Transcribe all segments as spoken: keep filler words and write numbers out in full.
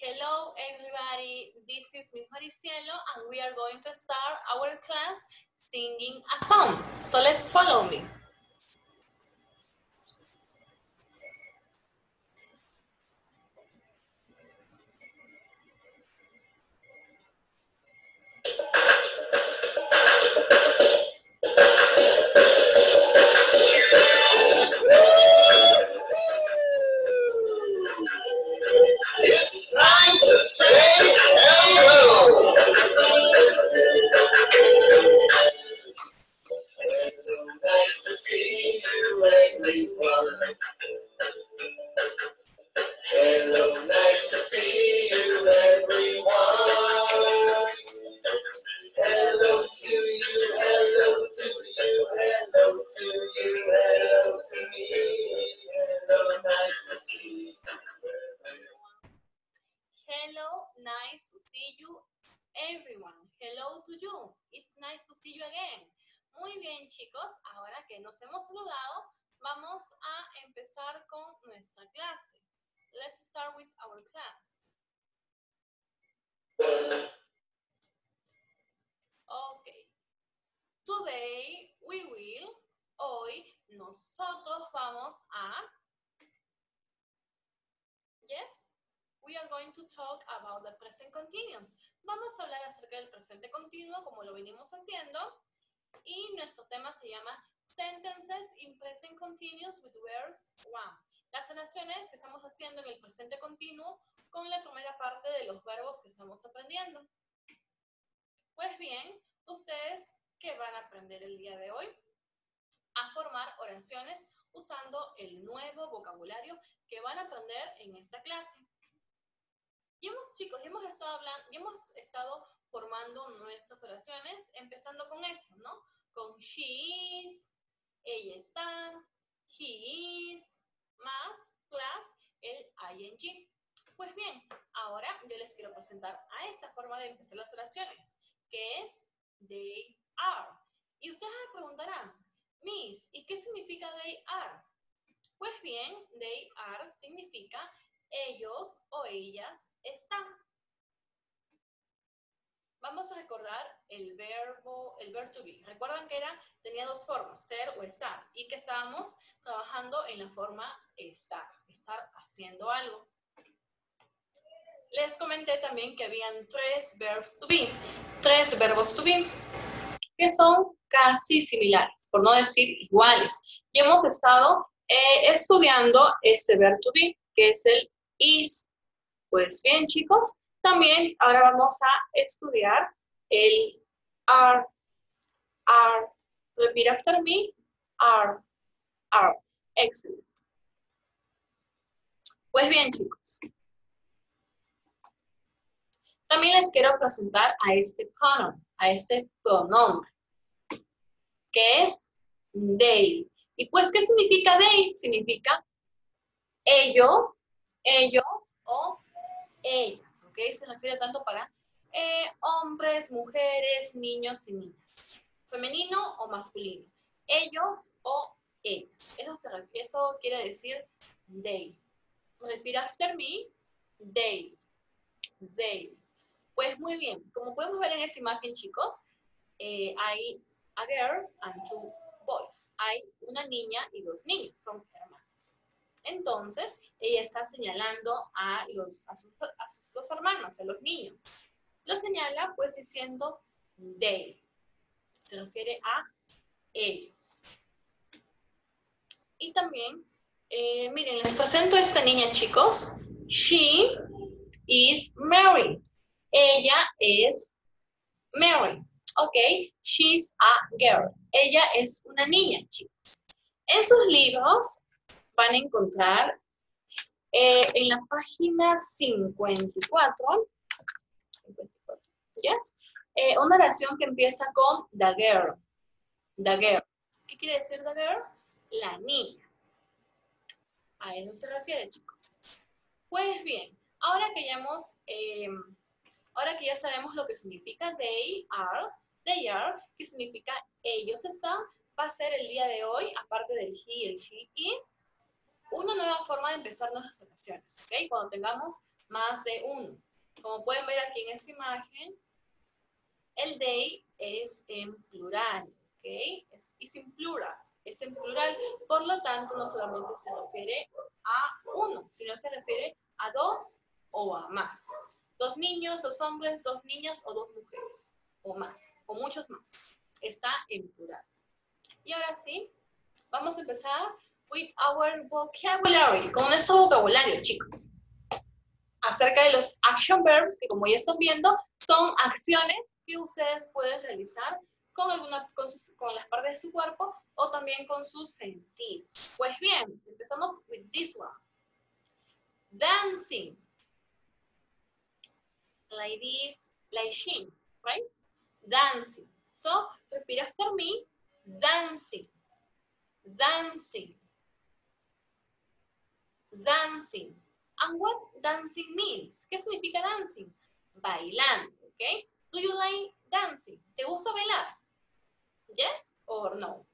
Hello everybody, this is Miss Maricielo and we are going to start our class singing a song. So let's follow me. It's time to say hello. Hello, nice to see you, everyone. Hello, nice to see you, everyone. Hello to you, hello to you, hello to you, hello to me. Hello, nice to see you, everyone. Hello, nice to see you, everyone. Hello to you. It's nice to see you again. Muy bien, chicos. Ahora que nos hemos saludado, vamos a empezar con nuestra clase. Let's start with our class. Okay. Today we will, hoy nosotros vamos a, yes, we are going to talk about the present continuous. Vamos a hablar acerca del presente continuo como lo venimos haciendo y nuestro tema se llama Sentences in Present Continuous with Verbs one. Las oraciones que estamos haciendo en el presente continuo con la primera parte de los verbos que estamos aprendiendo. Pues bien, ustedes, ¿qué van a aprender el día de hoy? A formar oraciones usando el nuevo vocabulario que van a aprender en esta clase. Y hemos, chicos, hemos estado hablando, y hemos estado formando nuestras oraciones, empezando con eso, ¿no? Con she is, ella está, he is, más, plus, el ing. Pues bien, ahora yo les quiero presentar a esta forma de empezar las oraciones, que es they are. Y ustedes me preguntarán, Miss, ¿y qué significa they are? Pues bien, they are significa ellos o ellas están. Vamos a recordar el verbo, el verbo to be. Recuerdan que era, tenía dos formas, ser o estar, y que estábamos trabajando en la forma estar, estar haciendo algo. Les comenté también que habían tres verbs to be, tres verbos to be, que son casi similares, por no decir iguales. Y hemos estado eh, estudiando este verbo to be, que es el is. Pues bien, chicos, también ahora vamos a estudiar el are. Are. Repeat after me. Are. Are. Excellent. Pues bien, chicos. También les quiero presentar a este pronoun, a este pronombre, que es they. Y pues, ¿qué significa they? Significa ellos, ellos o ellas, ¿ok? Se refiere tanto para eh, hombres, mujeres, niños y niñas. Femenino o masculino. Ellos o ellas. Eso, se refiere, eso quiere decir they. Repeat after me. They. They. Pues muy bien. Como podemos ver en esa imagen, chicos, eh, hay a girl and two boys. Hay una niña y dos niños. Son hermanos. Entonces, ella está señalando a, los, a, sus, a sus dos hermanos, a los niños. Lo señala pues diciendo they. Se refiere a ellos. Y también, eh, miren, les presento a esta niña, chicos. She is Mary. Ella es Mary. Ok, she's a girl. Ella es una niña, chicos. En sus libros van a encontrar eh, en la página cincuenta y cuatro, cincuenta y cuatro yes, eh, una oración que empieza con the girl. The girl. ¿Qué quiere decir the girl? La niña. A eso se refiere, chicos. Pues bien, ahora que ya hemos, eh, ahora que ya sabemos lo que significa they are, they are, que significa ellos están, va a ser el día de hoy, aparte del he y el she is, una nueva forma de empezar nuestras oraciones, ¿ok? Cuando tengamos más de uno. Como pueden ver aquí en esta imagen, el they es en plural, ¿ok? Es, es en plural, es en plural. Por lo tanto, no solamente se refiere a uno, sino se refiere a dos o a más. Dos niños, dos hombres, dos niñas o dos mujeres, o más, o muchos más. Está en plural. Y ahora sí, vamos a empezar with our vocabulary, con nuestro vocabulario, chicos. Acerca de los action verbs, que como ya están viendo, son acciones que ustedes pueden realizar con, alguna, con, sus, con las partes de su cuerpo o también con sus sentidos. Pues bien, empezamos with this one. Dancing. Like this, like she, right? Dancing. So, repeat after me. Dancing. Dancing. Dancing. And what dancing means? ¿Qué significa dancing? Bailando, ¿ok? Do you like dancing? ¿Te gusta bailar? Yes or no?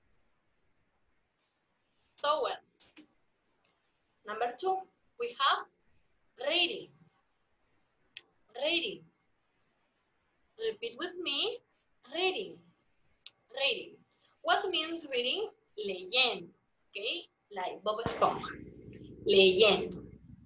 So well. Number two, we have reading. Reading. Repeat with me. Reading. Reading. What means reading? Leyendo, ¿ok? Like Bob Esponja. Leyendo.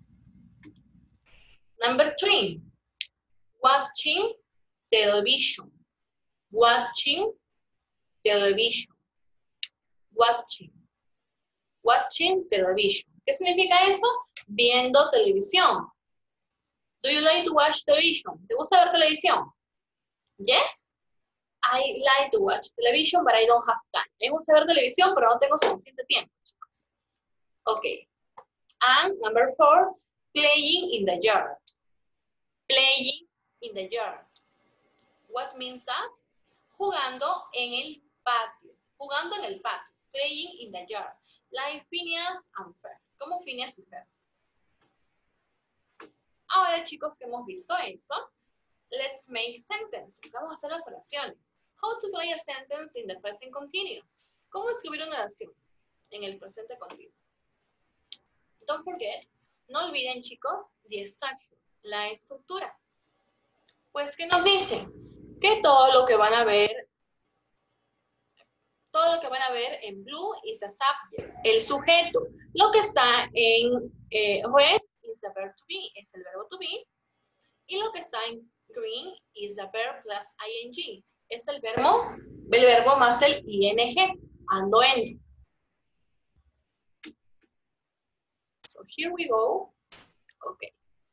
Number three, watching television. Watching television. Watching. Watching television. ¿Qué significa eso? Viendo televisión. Do you like to watch television? ¿Te gusta ver televisión? Yes. I like to watch television, but I don't have time. Me gusta ver televisión, pero no tengo suficiente tiempo. Okay. And number four, playing in the yard. Playing in the yard. What means that? Jugando en el patio. Jugando en el patio. Playing in the yard. Like Phineas and Ferb. Como Phineas y Ferb. Ahora, chicos, que hemos visto eso, let's make sentences. Vamos a hacer las oraciones. How to write a sentence in the present continuous. ¿Cómo escribir una oración en el presente continuo? Don't forget, no olviden, chicos, the structure, la estructura. Pues, ¿qué nos dice? Que todo lo que van a ver, todo lo que van a ver en blue is the subject, el sujeto. Lo que está en eh, red is the verb to be, es el verbo to be. Y lo que está en green is the verb plus ing, es el verbo, el verbo más el ing, ando en. So here we go. Okay.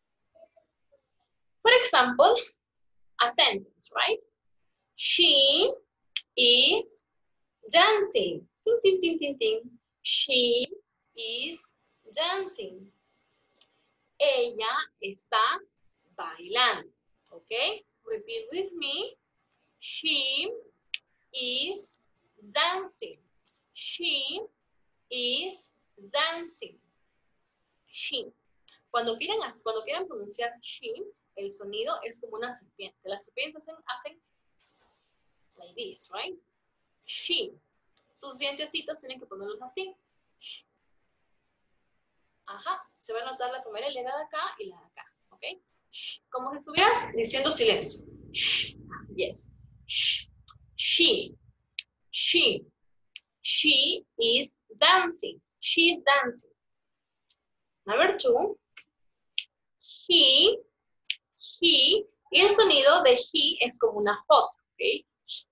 For example, a sentence, right? She is dancing. Ting, ting, ting, ting, ting. She is dancing. Ella está bailando. Okay? Repeat with me. She is dancing. She is dancing. She. Cuando quieren, cuando quieren pronunciar she, el sonido es como una serpiente. Las serpientes hacen, hacen like this, right? She. Sus dientecitos tienen que ponerlos así. Ajá. Se va a notar la primera letra de acá y la de acá. ¿Ok? Shh. Como si estuvieras diciendo silencio. Shh. Yes. Shh. She. She. She is dancing. She is dancing. Number two. He. He. Y el sonido de he es como una J. ¿Ok?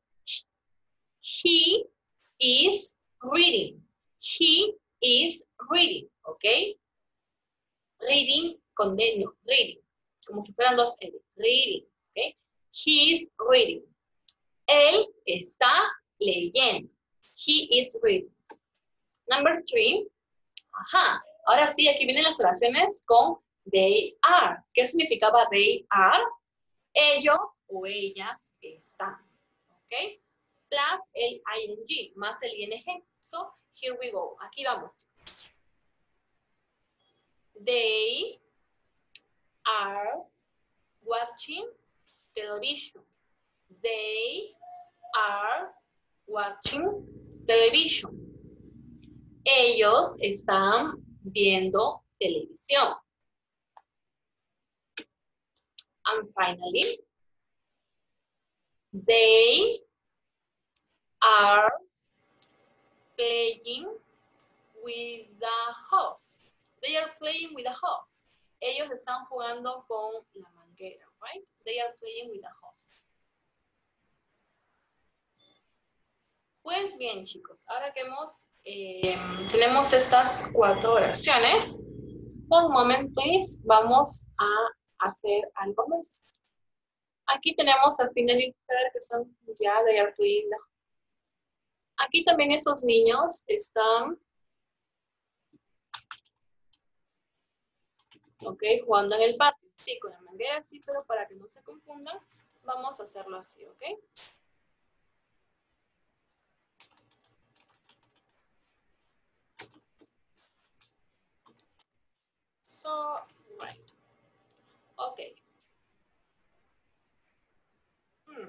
He is reading. He is reading. ¿Ok? Reading con D, no, reading. Como si fueran dos L. Reading. ¿Ok? He is reading. Él está leyendo. He is reading. Number three. Ajá. Ahora sí, aquí vienen las oraciones con they are. ¿Qué significaba they are? Ellos o ellas están. ¿Ok? Plus el ing, más el ing. So, here we go. Aquí vamos, chicos. They are watching television. They are watching television. Ellos están viendo televisión. And finally, they are playing with the hose. They are playing with the hose. Ellos están jugando con la manguera, right? They are playing with the hose. Pues bien, chicos, ahora que hemos, eh, tenemos estas cuatro oraciones, one moment, please, vamos a hacer algo más. Aquí tenemos al final y que son ya they are playing. Aquí también esos niños están, ok, jugando en el patio. Sí, con la manguera sí, pero para que no se confundan, vamos a hacerlo así, ok. So, right. Okay. Hmm.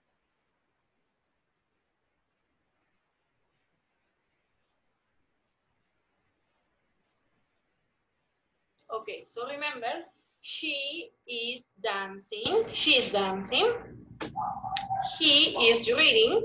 Okay, so remember, she is dancing. She is dancing. He is reading.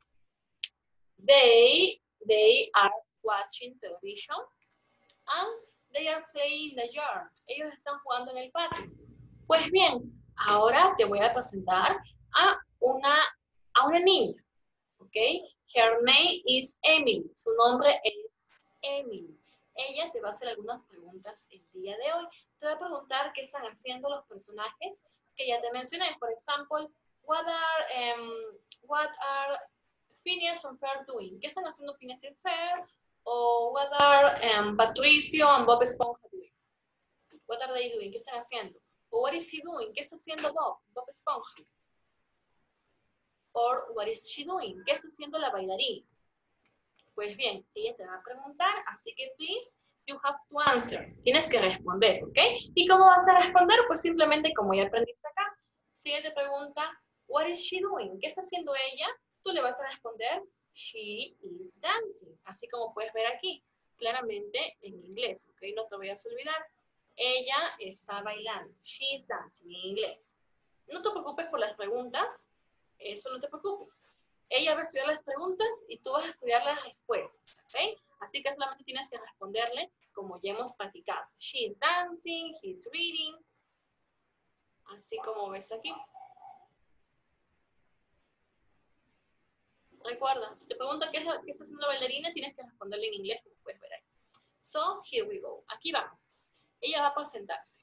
They, they are watching television. And they are playing in the yard. Ellos están jugando en el patio. Pues bien, ahora te voy a presentar a una, a una niña, ¿ok? Her name is Emily. Su nombre es Emily. Ella te va a hacer algunas preguntas el día de hoy. Te va a preguntar qué están haciendo los personajes que ya te mencioné. Por ejemplo, what are, um, what are Phineas and Ferb doing? ¿Qué están haciendo Phineas y Ferb? O what are um, Patricio and Bob Esponja doing? What are they doing? ¿Qué están haciendo? O what is he doing? ¿Qué está haciendo Bob? Bob Esponja. Or what is she doing? ¿Qué está haciendo la bailarina? Pues bien, ella te va a preguntar, así que please, you have to answer. Tienes que responder, ¿ok? ¿Y cómo vas a responder? Pues simplemente como ya aprendiste acá. Si ella te pregunta, what is she doing? ¿Qué está haciendo ella? Tú le vas a responder, she is dancing. Así como puedes ver aquí, claramente en inglés, ¿ok? No te vayas a olvidar. Ella está bailando. She is dancing en inglés. No te preocupes por las preguntas. Eso no te preocupes. Ella va a estudiar las preguntas y tú vas a estudiar las respuestas, ¿ok? Así que solamente tienes que responderle como ya hemos practicado. She is dancing, he is reading. Así como ves aquí. Recuerda, si te pregunta qué, es, qué está haciendo la bailarina, tienes que responderle en inglés, como puedes ver ahí. So, here we go. Aquí vamos. Ella va a presentarse.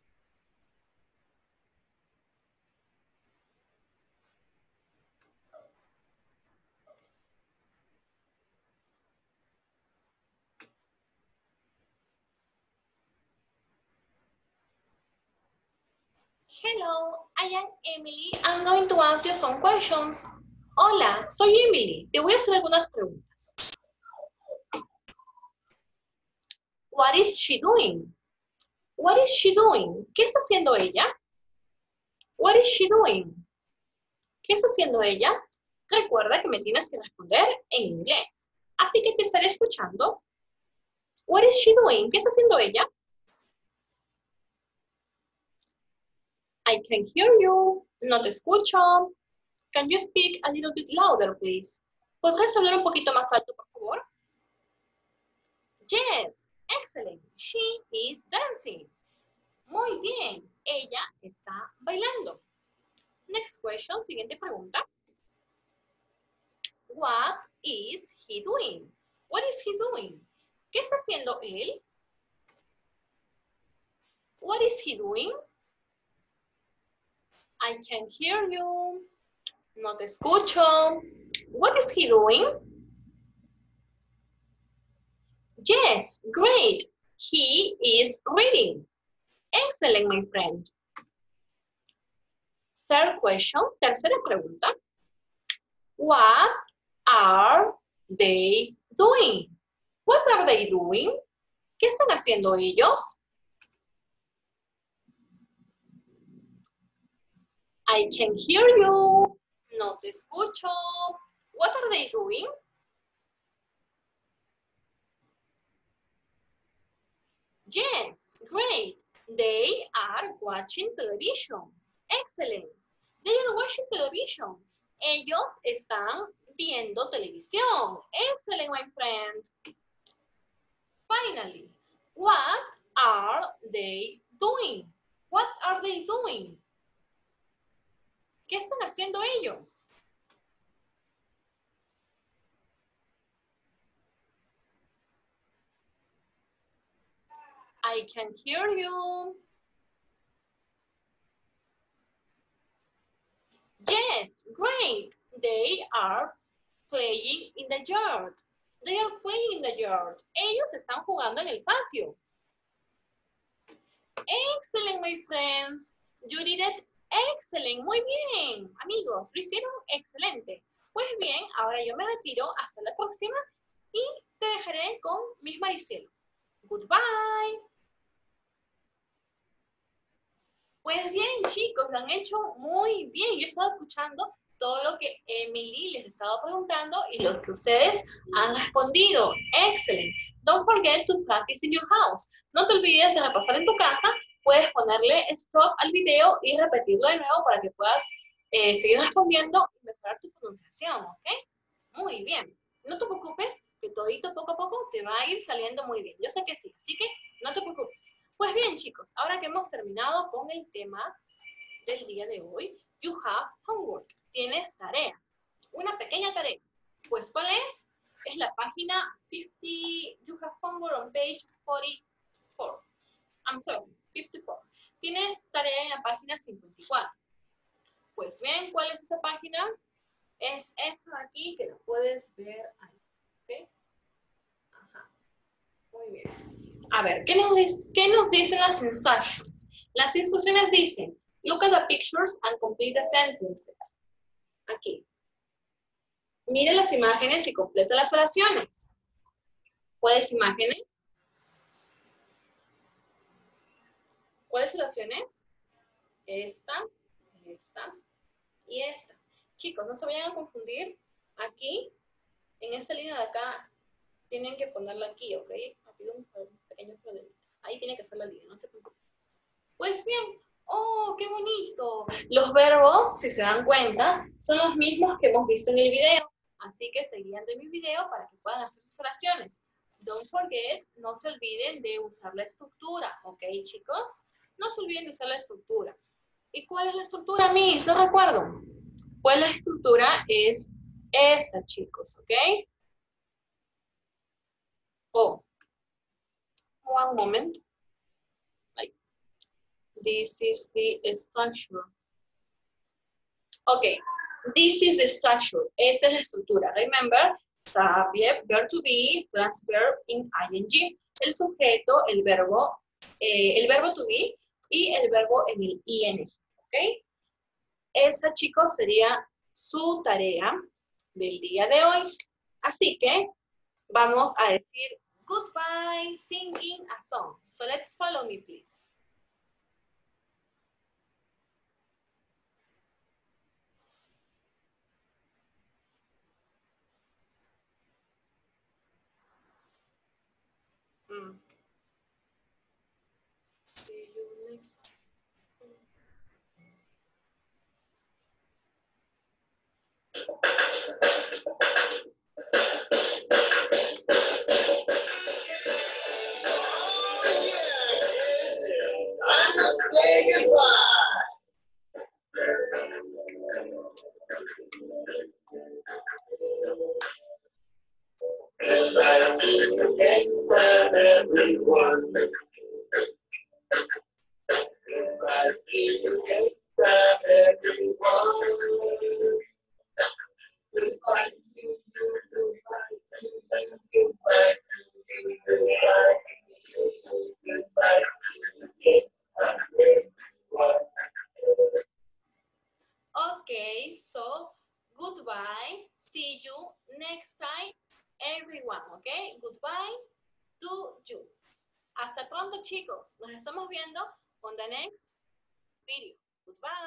Hello, I am Emily. I'm going to ask you some questions. Hola, soy Emily. Te voy a hacer algunas preguntas. What is she doing? What is she doing? ¿Qué está haciendo ella? What is she doing? ¿Qué está haciendo ella? Recuerda que me tienes que responder en inglés. Así que te estaré escuchando. What is she doing? ¿Qué está haciendo ella? I can hear you. No te escucho. Can you speak a little bit louder, please? ¿Podrías hablar un poquito más alto, por favor? Yes, excellent. She is dancing. Muy bien, ella está bailando. Next question, siguiente pregunta. What is he doing? What is he doing? ¿Qué está haciendo él? What is he doing? I can hear you. No te escucho. What is he doing? Yes, great. He is reading. Excellent, my friend. Third question, tercera pregunta. What are they doing? What are they doing? ¿Qué están haciendo ellos? I can hear you. No te escucho. What are they doing? Yes, great. They are watching television. Excellent. They are watching television. Ellos están viendo televisión. Excellent, my friend. Finally, what are they doing? What are they doing? ¿Qué están haciendo ellos? I can hear you. Yes, great. They are playing in the yard. They are playing in the yard. Ellos están jugando en el patio. Excellent, my friends. You did it excellent. Muy bien, amigos. Lo hicieron excelente. Pues bien, ahora yo me retiro hasta la próxima y te dejaré con Miss Maricielo. Goodbye. Pues bien, chicos, lo han hecho muy bien. Yo he estado escuchando todo lo que Emily les estaba preguntando y los que ustedes han respondido. Excellent. Don't forget to practice in your house. No te olvides de repasar en tu casa. Puedes ponerle stop al video y repetirlo de nuevo para que puedas eh, seguir respondiendo y mejorar tu pronunciación, ¿ok? Muy bien. No te preocupes, que todito poco a poco te va a ir saliendo muy bien. Yo sé que sí, así que no te preocupes. Pues bien, chicos, ahora que hemos terminado con el tema del día de hoy, you have homework. Tienes tarea. Una pequeña tarea. Pues, ¿cuál es? Es la página cincuenta. You have homework on page forty-four. I'm sorry, fifty-four. Tienes tarea en la página cincuenta y cuatro. Pues bien, ¿cuál es esa página? Es esta de aquí que la puedes ver ahí. ¿Ok? Ajá. Muy bien. A ver, ¿qué nos, dice, ¿qué nos dicen las instructions? Las instrucciones dicen, look at the pictures and complete the sentences. Aquí. Mire las imágenes y completa las oraciones. ¿Cuáles imágenes? ¿Cuáles oraciones? Esta, esta y esta. Chicos, no se vayan a confundir. Aquí, en esta línea de acá, tienen que ponerla aquí, ¿ok? Ha habido un pequeño problema. Ahí tiene que ser la línea, no se preocupen. Pues bien, ¡oh, qué bonito! Los verbos, si se dan cuenta, son los mismos que hemos visto en el video. Así que seguían de mi video para que puedan hacer sus oraciones. Don't forget, no se olviden de usar la estructura, ¿ok, chicos? No se olviden de usar la estructura. ¿Y cuál es la estructura, Miss? No recuerdo. Pues la estructura es esta, chicos, ¿ok? Oh, one moment. Like, this is the structure. Okay, this is the structure. Esa es la estructura. Remember, subject, verb to be, plus verb in ing. El sujeto, el verbo, eh, el verbo to be y el verbo en el ing. ¿Ok? Esa, chicos, sería su tarea del día de hoy. Así que vamos a decir goodbye singing a song. So let's follow me, please. Mm. See you next time. Say goodbye. I see you next time, everyone. I see you next time, everyone. Goodbye to you, goodbye to you, goodbye to you, goodbye to you, goodbye, see you next time, everyone. Okay, so goodbye, see you next time, everyone, okay? Goodbye to you. Hasta pronto, chicos. Nos estamos viendo on the next video. Goodbye.